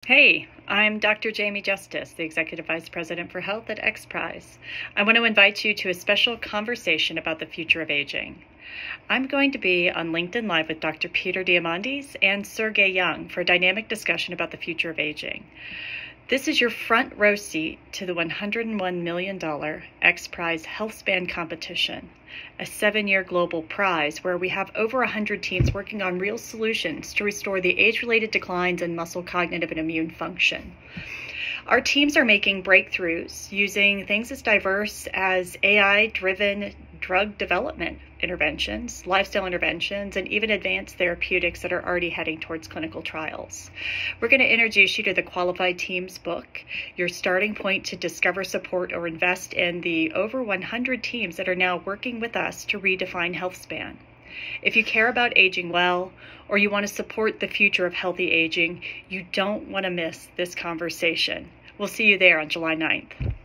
Hey, I'm Dr. Jamie Justice, the Executive Vice President for Health at XPRIZE. I want to invite you to a special conversation about the future of aging. I'm going to be on LinkedIn Live with Dr. Peter Diamandis and Sergey Young for a dynamic discussion about the future of aging. This is your front row seat to the $101 million XPRIZE Healthspan competition, a 7-year global prize where we have over 100 teams working on real solutions to restore the age-related declines in muscle, cognitive, and immune function. Our teams are making breakthroughs using things as diverse as AI-driven drug development interventions, lifestyle interventions, and even advanced therapeutics that are already heading towards clinical trials. We're going to introduce you to the Qualified Teams book, your starting point to discover, support, or invest in the over 100 teams that are now working with us to redefine Healthspan. If you care about aging well, or you want to support the future of healthy aging, you don't want to miss this conversation. We'll see you there on July 9th.